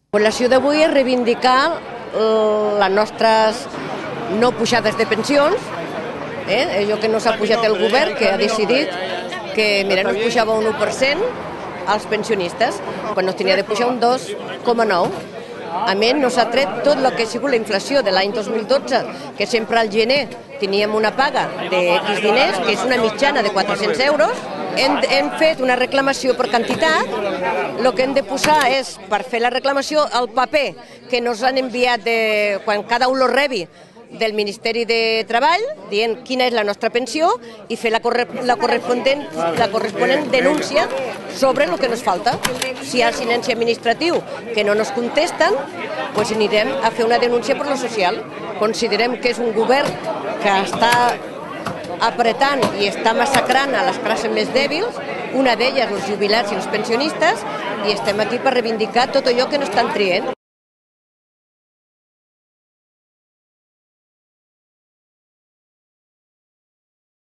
L'acció d'avui és reivindicar les nostres no pujades de pensions, allò que no s'ha pujat el govern, que ha decidit que no es pujava un 1% als pensionistes, quan no es tenia de pujar un 2,9%. A més, no s'ha tret tot el que ha sigut la inflació de l'any 2012, que sempre al gener teníem una paga de X diners, que és una mitjana de 400 euros. Hem fet una reclamació per quantitat. El que hem de posar és, per fer la reclamació, el paper que ens han enviat quan cada un lo rebi del Ministeri de Treball, dient quina és la nostra pensió i fer la corresponent denúncia sobre el que ens falta. Si hi ha silenci administratiu que no ens contesten, doncs anirem a fer una denúncia per lo social. Considerem que és un govern que està apretant i està massacrant a les classes més dèbils, una d'elles els jubilats i els pensionistes, i estem aquí per reivindicar tot allò que no estan traient.